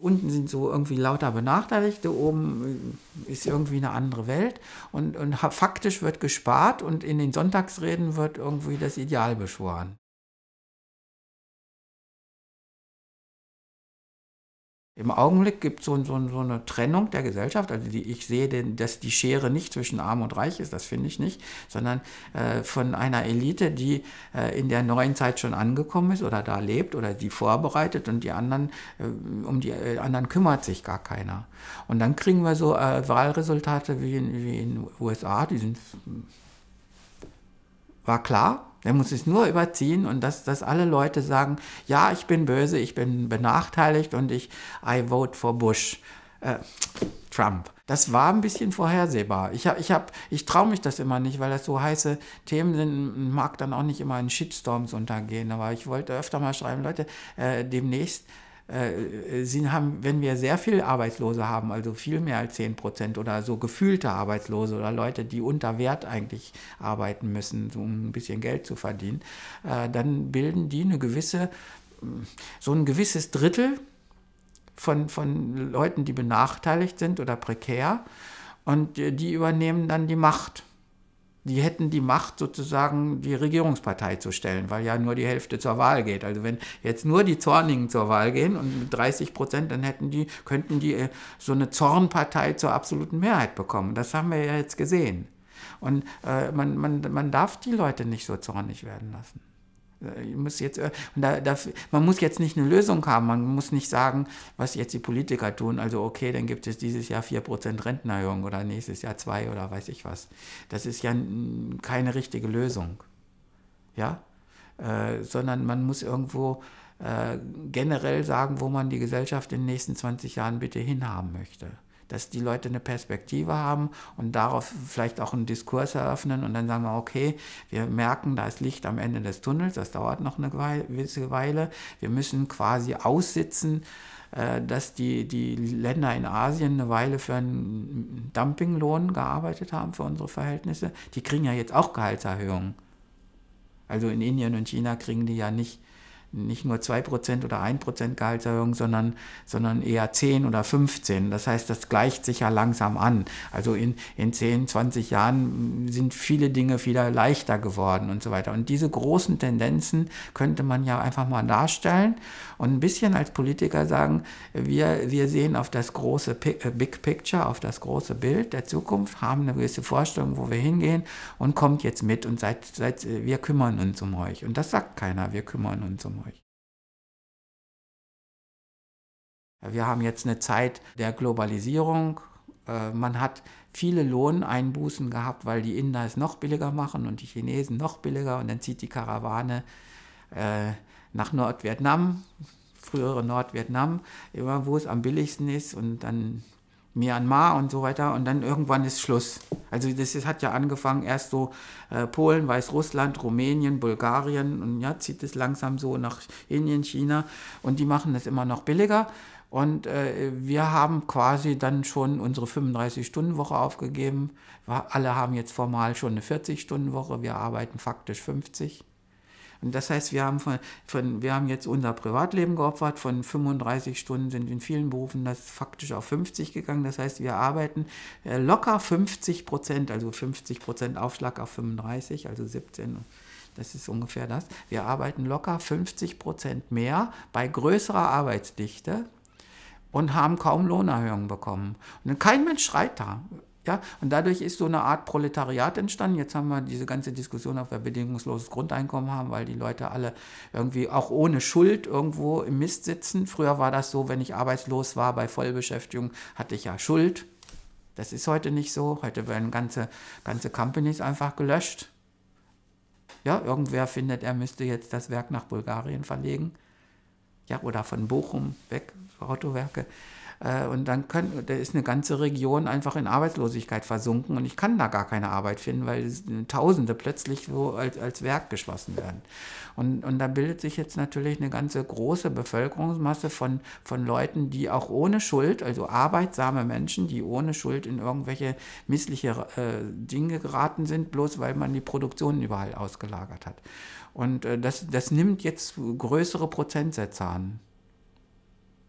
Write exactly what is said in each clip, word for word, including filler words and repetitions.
Unten sind so irgendwie lauter Benachteiligte, oben ist irgendwie eine andere Welt und, und faktisch wird gespart und in den Sonntagsreden wird irgendwie das Ideal beschworen. Im Augenblick gibt es so, so, so eine Trennung der Gesellschaft, also die, ich sehe, den, dass die Schere nicht zwischen Arm und Reich ist, das finde ich nicht, sondern äh, von einer Elite, die äh, in der neuen Zeit schon angekommen ist oder da lebt oder die vorbereitet und die anderen, äh, um die äh, anderen kümmert sich gar keiner. Und dann kriegen wir so äh, Wahlresultate wie in, wie in den U S A, die sind, war klar. Der muss es nur überziehen und dass, dass alle Leute sagen, ja, ich bin böse, ich bin benachteiligt und ich, I vote for Bush, äh, Trump. Das war ein bisschen vorhersehbar. Ich, hab, ich, hab, ich traue mich das immer nicht, weil das so heiße Themen sind, mag dann auch nicht immer in Shitstorms untergehen. Aber ich wollte öfter mal schreiben, Leute, äh, demnächst, äh, Sie haben, wenn wir sehr viel Arbeitslose haben, also viel mehr als zehn Prozent oder so gefühlte Arbeitslose oder Leute, die unter Wert eigentlich arbeiten müssen, um ein bisschen Geld zu verdienen, äh, dann bilden die eine gewisse, so ein gewisses Drittel von, von Leuten, die benachteiligt sind oder prekär und die übernehmen dann die Macht. Die hätten die Macht, sozusagen die Regierungspartei zu stellen, weil ja nur die Hälfte zur Wahl geht. Also wenn jetzt nur die Zornigen zur Wahl gehen und mit dreißig Prozent, dann hätten die, könnten die so eine Zornpartei zur absoluten Mehrheit bekommen. Das haben wir ja jetzt gesehen. Und äh, man, man, man darf die Leute nicht so zornig werden lassen. Ich muss jetzt, und da, da, man muss jetzt nicht eine Lösung haben, man muss nicht sagen, was jetzt die Politiker tun, also okay, dann gibt es dieses Jahr vier Prozent Rentenerhöhung oder nächstes Jahr zwei oder weiß ich was. Das ist ja keine richtige Lösung, ja, äh, sondern man muss irgendwo äh, generell sagen, wo man die Gesellschaft in den nächsten zwanzig Jahren bitte hinhaben möchte. Dass die Leute eine Perspektive haben und darauf vielleicht auch einen Diskurs eröffnen und dann sagen wir, okay, wir merken, da ist Licht am Ende des Tunnels, das dauert noch eine gewisse Weile, wir müssen quasi aussitzen, dass die, die Länder in Asien eine Weile für einen Dumpinglohn gearbeitet haben für unsere Verhältnisse, die kriegen ja jetzt auch Gehaltserhöhungen. Also in Indien und China kriegen die ja nicht nicht nur zwei Prozent oder ein Prozent Gehaltserhöhung, sondern, sondern eher zehn oder fünfzehn. Das heißt, das gleicht sich ja langsam an. Also in, in zehn, zwanzig Jahren sind viele Dinge wieder leichter geworden und so weiter. Und diese großen Tendenzen könnte man ja einfach mal darstellen und ein bisschen als Politiker sagen, wir, wir sehen auf das große Big Picture, auf das große Bild der Zukunft, haben eine gewisse Vorstellung, wo wir hingehen und kommt jetzt mit und seid, seid, wir kümmern uns um euch. Und das sagt keiner, wir kümmern uns um euch. Wir haben jetzt eine Zeit der Globalisierung. Man hat viele Lohneinbußen gehabt, weil die Inder es noch billiger machen und die Chinesen noch billiger. Und dann zieht die Karawane nach Nordvietnam, frühere Nordvietnam, immer wo es am billigsten ist und dann Myanmar und so weiter und dann irgendwann ist Schluss. Also das ist, hat ja angefangen erst so äh, Polen, Weißrussland, Rumänien, Bulgarien und ja, zieht es langsam so nach Indien, China und die machen das immer noch billiger und äh, wir haben quasi dann schon unsere fünfunddreißig-Stunden-Woche aufgegeben. Wir alle haben jetzt formal schon eine vierzig-Stunden-Woche, wir arbeiten faktisch fünfzig. Und das heißt, wir haben, von, von, wir haben jetzt unser Privatleben geopfert, von fünfunddreißig Stunden sind in vielen Berufen das faktisch auf fünfzig gegangen. Das heißt, wir arbeiten äh, locker fünfzig Prozent, also fünfzig Prozent Aufschlag auf fünfunddreißig, also siebzehn, das ist ungefähr das. Wir arbeiten locker fünfzig Prozent mehr bei größerer Arbeitsdichte und haben kaum Lohnerhöhungen bekommen. Und kein Mensch schreit da. Ja, und dadurch ist so eine Art Proletariat entstanden. Jetzt haben wir diese ganze Diskussion, ob wir bedingungsloses Grundeinkommen haben, weil die Leute alle irgendwie auch ohne Schuld irgendwo im Mist sitzen. Früher war das so, wenn ich arbeitslos war bei Vollbeschäftigung, hatte ich ja Schuld. Das ist heute nicht so. Heute werden ganze, ganze Companies einfach gelöscht. Ja, irgendwer findet, er müsste jetzt das Werk nach Bulgarien verlegen. Ja, oder von Bochum weg, Autowerke. Und dann können, da ist eine ganze Region einfach in Arbeitslosigkeit versunken und ich kann da gar keine Arbeit finden, weil Tausende plötzlich so als, als Werk geschlossen werden. Und, und da bildet sich jetzt natürlich eine ganze große Bevölkerungsmasse von, von Leuten, die auch ohne Schuld, also arbeitsame Menschen, die ohne Schuld in irgendwelche missliche äh, Dinge geraten sind, bloß weil man die Produktion überall ausgelagert hat. Und äh, das, das nimmt jetzt größere Prozentsätze an.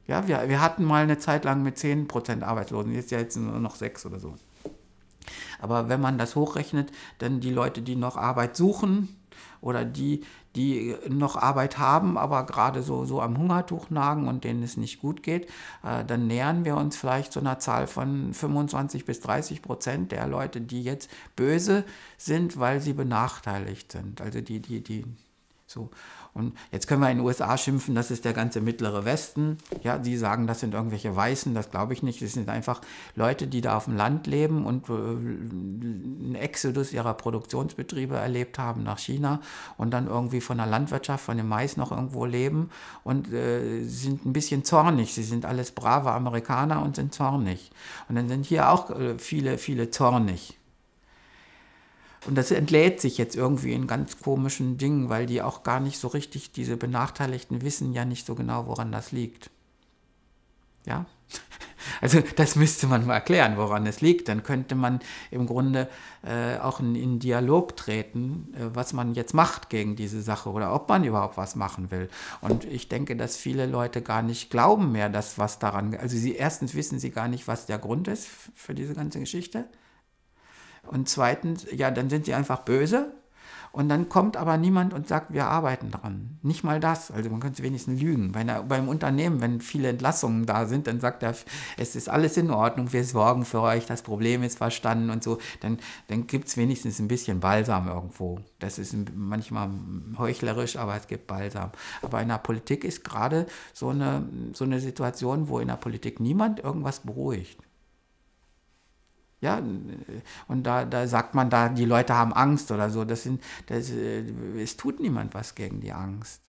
Ja, wir, wir hatten mal eine Zeit lang mit zehn Prozent Arbeitslosen, jetzt ja jetzt nur noch sechs oder so. Aber wenn man das hochrechnet, dann die Leute, die noch Arbeit suchen oder die, die noch Arbeit haben, aber gerade so, so am Hungertuch nagen und denen es nicht gut geht, äh, dann nähern wir uns vielleicht so einer Zahl von fünfundzwanzig bis dreißig Prozent der Leute, die jetzt böse sind, weil sie benachteiligt sind. Also die, die, die so. Und jetzt können wir in den U S A schimpfen, das ist der ganze mittlere Westen. Ja, die sagen, das sind irgendwelche Weißen, das glaube ich nicht. Das sind einfach Leute, die da auf dem Land leben und äh, einen Exodus ihrer Produktionsbetriebe erlebt haben nach China und dann irgendwie von der Landwirtschaft, von dem Mais noch irgendwo leben und äh, sind ein bisschen zornig. Sie sind alles brave Amerikaner und sind zornig. Und dann sind hier auch äh, viele, viele zornig. Und das entlädt sich jetzt irgendwie in ganz komischen Dingen, weil die auch gar nicht so richtig, diese Benachteiligten wissen ja nicht so genau, woran das liegt. Ja? Also das müsste man mal erklären, woran es liegt. Dann könnte man im Grunde äh, auch in, in Dialog treten, äh, was man jetzt macht gegen diese Sache oder ob man überhaupt was machen will. Und ich denke, dass viele Leute gar nicht glauben mehr, dass was daran, also sie erstens wissen sie gar nicht, was der Grund ist für diese ganze Geschichte. Und zweitens, ja, dann sind sie einfach böse und dann kommt aber niemand und sagt, wir arbeiten dran. Nicht mal das, also man könnte wenigstens lügen. Bei einer, beim Unternehmen, wenn viele Entlassungen da sind, dann sagt er, es ist alles in Ordnung, wir sorgen für euch, das Problem ist verstanden und so. Dann, dann gibt es wenigstens ein bisschen Balsam irgendwo. Das ist manchmal heuchlerisch, aber es gibt Balsam. Aber in der Politik ist gerade so eine, so eine Situation, wo in der Politik niemand irgendwas beruhigt. Ja, und da, da sagt man, da die Leute haben Angst oder so. Das sind, das, es tut niemand was gegen die Angst.